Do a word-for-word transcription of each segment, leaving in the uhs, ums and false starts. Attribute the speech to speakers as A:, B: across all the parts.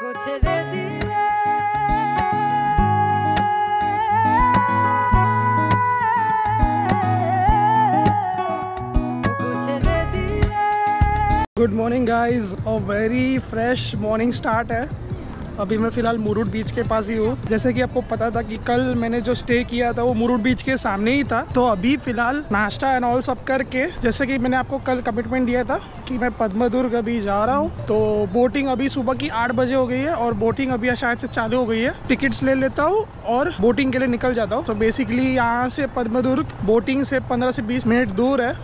A: Good morning guys और very fresh morning start है। अभी मैं फ़िलहाल मुरुड बीच के पास ही हूँ। जैसे कि आपको पता था कि कल मैंने जो स्टे किया था वो मुरुड बीच के सामने ही था, तो अभी फ़िलहाल नाश्ता एंड ऑल सब करके, जैसे कि मैंने आपको कल कमिटमेंट दिया था कि मैं पद्मदुर्ग अभी जा रहा हूँ, तो बोटिंग अभी सुबह की आठ बजे हो गई है और बोटिंग अभी शायद से चालू हो गई है। टिकट्स ले लेता हूँ और बोटिंग के लिए निकल जाता हूँ। तो बेसिकली यहाँ से पद्मदुर्ग बोटिंग से पंद्रह से बीस मिनट दूर है।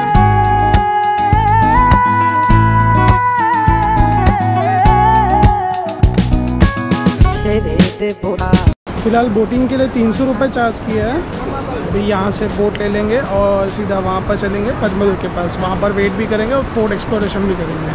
A: फिलहाल बोटिंग के लिए तीन सौ रुपये चार्ज किया है। अभी यहाँ से बोट ले लेंगे और सीधा वहाँ पर चलेंगे पद्मदुर्ग के पास, वहाँ पर वेट भी करेंगे और फोर्ट एक्सप्लोरेशन भी करेंगे।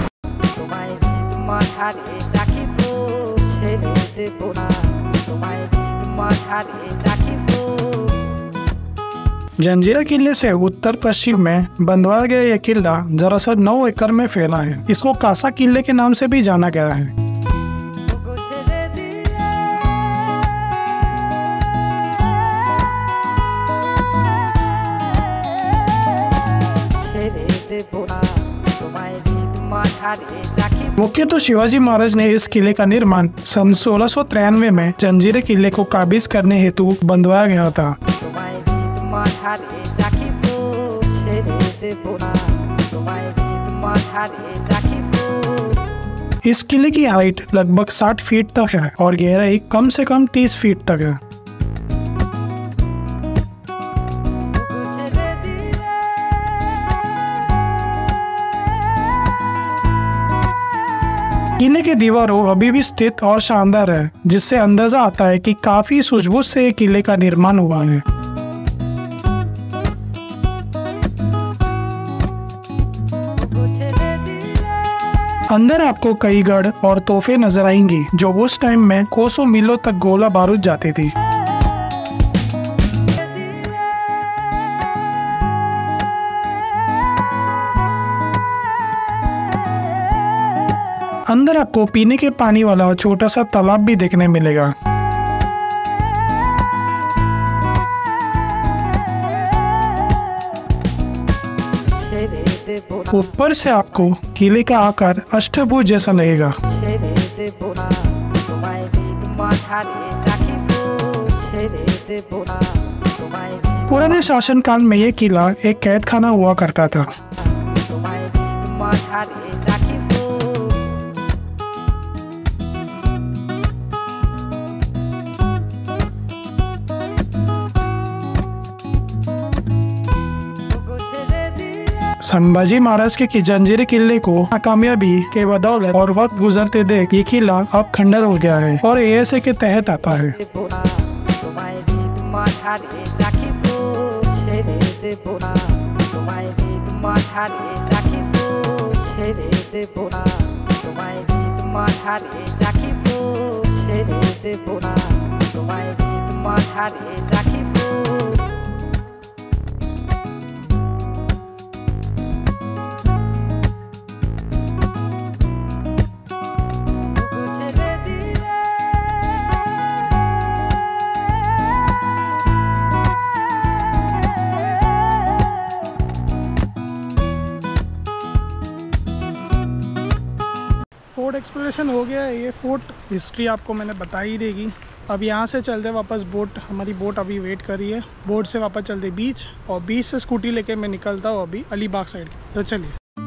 A: जंजीरा किले से उत्तर पश्चिम में बंधवाया गया यह किला दरअसल नौ एकड़ में फैला है। इसको कासा किले के नाम से भी जाना गया है। मुख्य तो शिवाजी महाराज ने इस किले का निर्माण सन सोलह सौ तिरानवे में जंजीरे किले को काबिज करने हेतु बंधवाया गया था। इस किले की हाइट लगभग साठ फीट तक है और गहराई कम से कम तीस फीट तक है। किले की दीवारों अभी भी स्थित और शानदार है, जिससे अंदाजा आता है कि काफी सूझबूझ से किले का निर्माण हुआ है। अंदर आपको कई गढ़ और तोहफे नजर आएंगी जो उस टाइम में कोसों मीलों तक गोला बारूद जाती थी। अंदर आपको पीने के पानी वाला छोटा सा तालाब भी देखने मिलेगा। ऊपर से आपको किले का आकार अष्टभुज जैसा लगेगा। पुराने शासन काल में यह किला एक कैद खाना हुआ करता था। संभाजी महाराज के जंजीरे किले को नाकामयाबी के बदौलत और वक्त गुजरते देख ये किला अब खंडर हो गया है और ए एस ए के तहत आता है। फोर्ट एक्सप्लोरेशन हो गया है। ये फोर्ट हिस्ट्री आपको मैंने बता ही देगी। अब यहाँ से चलते वापस बोट, हमारी बोट अभी वेट कर रही है। बोट से वापस चलते बीच और बीच से स्कूटी लेके मैं निकलता हूँ अभी अलीबाग साइड। तो चलिए।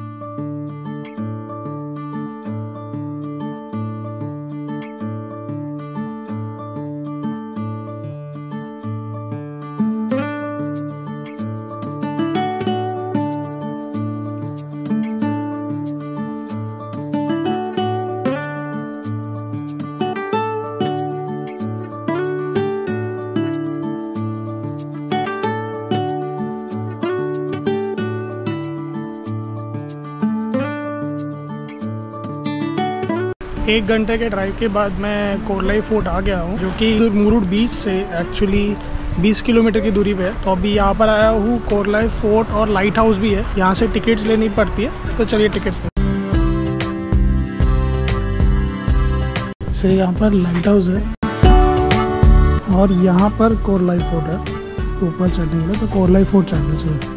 A: एक घंटे के ड्राइव के बाद मैं कोरलाई फोर्ट आ गया हूँ, जो कि मुरुड बीच से एक्चुअली बीस किलोमीटर की दूरी पे है। तो अभी यहाँ पर आया हूँ। कोरलाई फोर्ट और लाइट हाउस भी है, यहाँ से टिकट्स लेनी पड़ती है। तो चलिए टिकट्स। से यहाँ पर लाइट हाउस है और यहाँ पर कोरलाई फोर्ट है। तो ऊपर चढ़ने के लिए तो कोरलाई फोर्ट चढ़ना चाहिए।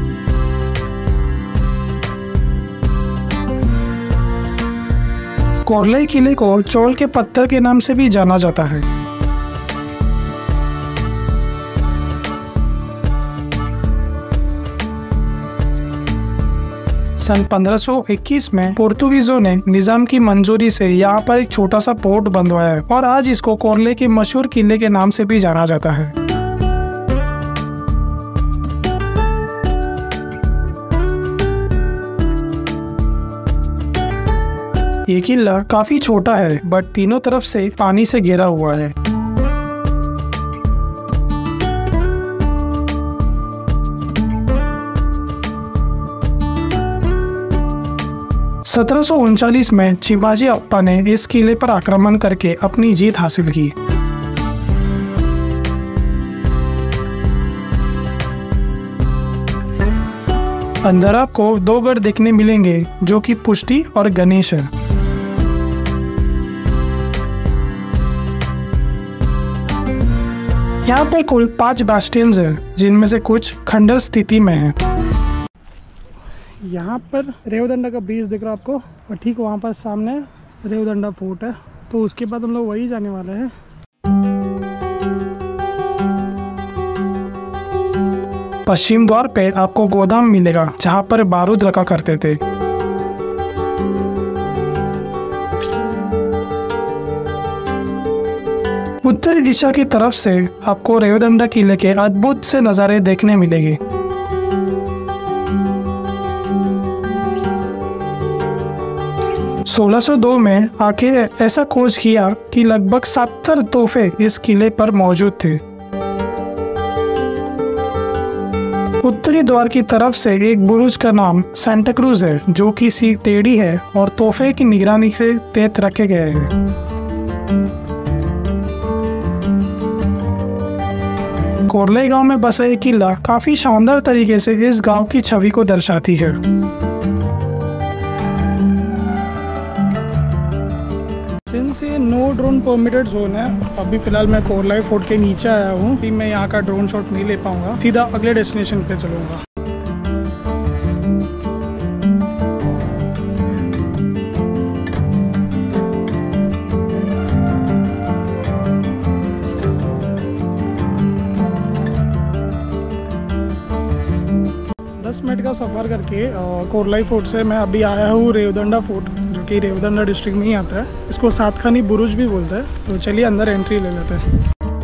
A: कोरलाई किले को चौल के पत्थर के नाम से भी जाना जाता है। सन पंद्रह सौ इक्कीस में पोर्तुगीजों ने निजाम की मंजूरी से यहाँ पर एक छोटा सा पोर्ट बनवाया और आज इसको कोरलाई के मशहूर किले के नाम से भी जाना जाता है। ये किला काफी छोटा है बट तीनों तरफ से पानी से घिरा हुआ है। सत्रह सौ उनचालीस में शिवाजी अप्पा ने इस किले पर आक्रमण करके अपनी जीत हासिल की। अंदर आपको दो गढ़ देखने मिलेंगे जो कि पुष्टि और गणेश है। यहाँ पे कुल पांच बास्टियंस है जिनमें से कुछ खंडर स्थिति में है। यहाँ पर रेवदंडा का ब्रिज दिख रहा है आपको और ठीक वहाँ पर सामने रेवदंडा फोर्ट है। तो उसके बाद हम लोग वही जाने वाले हैं। पश्चिम द्वार पे आपको गोदाम मिलेगा जहाँ पर बारूद रखा करते थे। उत्तरी दिशा की तरफ से आपको रेवदंडा किले के अद्भुत से नज़ारे देखने मिलेंगे। सोलह सौ दो में आखिर ऐसा खोज किया कि लगभग सत्तर तोहफे इस किले पर मौजूद थे। उत्तरी द्वार की तरफ से एक बुरुज का नाम सेंटा क्रूज है जो कि सी टेढ़ी है और तोहफे की निगरानी से तैत रखे गए हैं। कोरलाई गांव में बसा एक किला काफी शानदार तरीके से इस गांव की छवि को दर्शाती है। सिंस ये नो ड्रोन परमिटेड जोन है, अभी फिलहाल मैं कोरलाई फोर्ट के नीचे आया हूँ। मैं यहाँ का ड्रोन शॉट नहीं ले पाऊंगा, सीधा अगले डेस्टिनेशन पे चलूंगा। दस मिनट का सफ़र करके कोरलाई फोर्ट से मैं अभी आया हूँ रेवदंडा फोर्ट, जो कि रेवदंडा डिस्ट्रिक्ट में ही आता है। इसको सातखानी बुरुज भी बोलते हैं। तो चलिए अंदर एंट्री ले लेते हैं।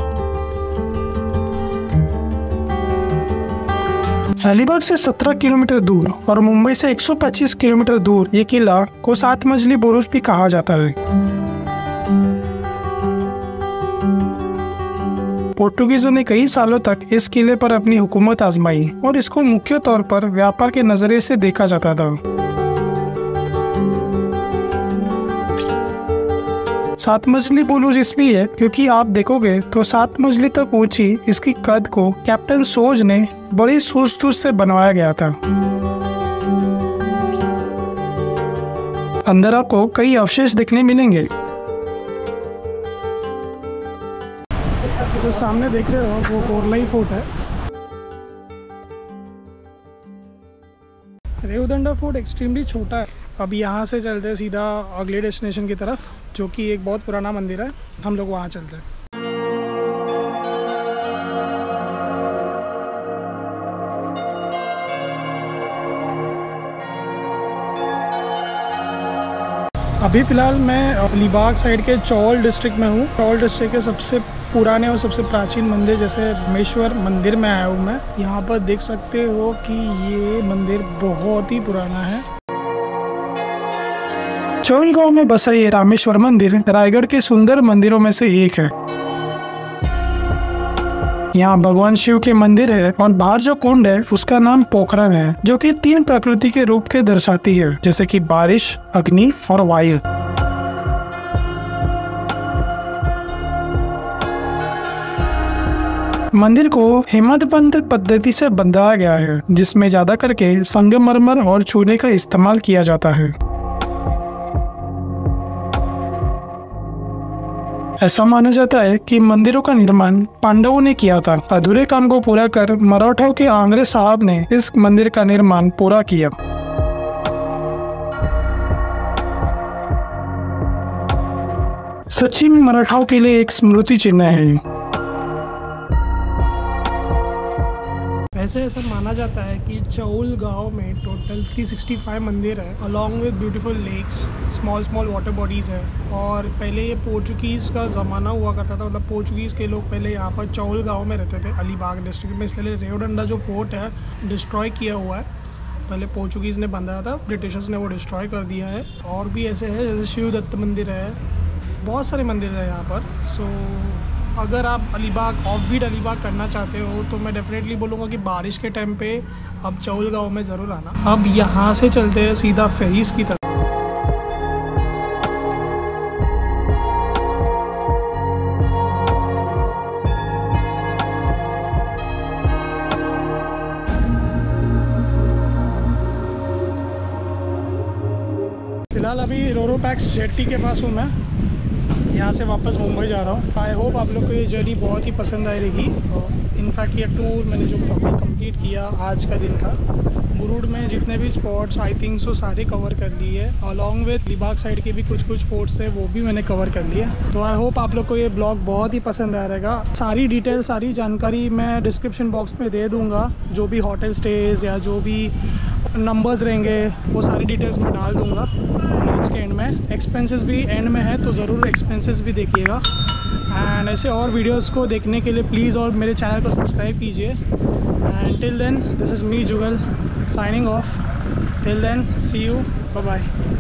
A: अलीबाग से सत्रह किलोमीटर दूर और मुंबई से एक सौ पच्चीस किलोमीटर दूर ये किला को सात मंजिली बुरुज भी कहा जाता है। पोर्तुगीजों ने कई सालों तक इस किले पर अपनी हुकूमत आजमाई और इसको मुख्य तौर पर व्यापार के नजरिए से देखा जाता था। सात मंजिली बुरुज इसलिए क्योंकि आप देखोगे तो सात मंजिली तक ऊंची इसकी कद को कैप्टन सोज ने बड़ी सूझबूझ से बनवाया गया था। अंदर आपको कई अवशेष देखने मिलेंगे। जो सामने देख रहे हो वो कोरलाई फोर्ट है। रेवदंडा फोर्ट एक्सट्रीमली छोटा है। अब यहाँ से चलते हैं सीधा अगले डेस्टिनेशन की तरफ, जो कि एक बहुत पुराना मंदिर है। हम लोग वहाँ चलते हैं। अभी फ़िलहाल मैं अलीबाग साइड के चौल डिस्ट्रिक्ट में हूँ। चौल डिस्ट्रिक्ट के सबसे पुराने और सबसे प्राचीन मंदिर जैसे रामेश्वर मंदिर में आया हूँ मैं। यहाँ पर देख सकते हो कि ये मंदिर बहुत ही पुराना है। चौल गांव में बसा ये रामेश्वर मंदिर रायगढ़ के सुंदर मंदिरों में से एक है। यहाँ भगवान शिव के मंदिर है और बाहर जो कुंड है उसका नाम पोखरण है, जो कि तीन प्रकृति के रूप के दर्शाती है, जैसे कि बारिश, अग्नि और वायु। मंदिर को हेमंतपंत पद्धति से बनाया गया है, जिसमें ज्यादा करके संगमरमर और चूने का इस्तेमाल किया जाता है। ऐसा माना जाता है कि मंदिरों का निर्माण पांडवों ने किया था। अधूरे काम को पूरा कर मराठों के आंग्रे साहब ने इस मंदिर का निर्माण पूरा किया। सच्ची में मराठाओं के लिए एक स्मृति चिन्ह है। वैसे ऐसा माना जाता है कि चौल गांव में टोटल तीन सौ पैंसठ मंदिर है, along with beautiful lakes, small small water bodies है। और पहले ये पोर्चुगीज़ का ज़माना हुआ करता था, मतलब पोर्चुगीज़ के लोग पहले यहाँ पर चौल गांव में रहते थे, अलीबाग डिस्ट्रिक्ट में। इसलिए रेवडंडा जो फोर्ट है डिस्ट्रॉय किया हुआ है, पहले पोर्चुगीज़ ने बांधा था, ब्रिटिशर्स ने वो डिस्ट्रॉय कर दिया है। और भी ऐसे है जैसे शिव दत्त मंदिर है, बहुत सारे मंदिर है यहाँ पर। सो अगर आप अलीबाग ऑफ बीट अलीबाग करना चाहते हो तो मैं डेफिनेटली बोलूँगा कि बारिश के टाइम पे अब चौल गाँव में ज़रूर आना। अब यहाँ से चलते हैं सीधा फेरीज की तरफ। फिलहाल अभी रोरो पैक्स जेट्टी के पास हूँ मैं, यहाँ से वापस मुंबई जा रहा हूँ। आई होप आप लोग को ये जर्नी बहुत ही पसंद आएगी। इनफैक्ट ये टूर मैंने जो अभी कंप्लीट किया आज का दिन का, मुरुड में जितने भी स्पॉट्स आई थिंक सो सारे कवर कर लिए, अलॉन्ग विद अलीबाग साइड के भी कुछ कुछ फोर्ट्स है वो भी मैंने कवर कर लिए। तो आई होप आप लोग को ये ब्लॉग बहुत ही पसंद आ रहेगा। सारी डिटेल सारी जानकारी मैं डिस्क्रिप्शन बॉक्स में दे दूँगा, जो भी होटल स्टेज या जो भी नंबर्स रहेंगे वो सारी डिटेल्स मैं डाल दूँगा ब्लॉग्स के एंड में। एक्सपेंसेस भी एंड में है तो ज़रूर एक्सपेंसेस भी देखिएगा। एंड ऐसे और वीडियोस को देखने के लिए प्लीज़ और मेरे चैनल को सब्सक्राइब कीजिए। And till then this is me Jugal signing off. Till then see you, bye bye.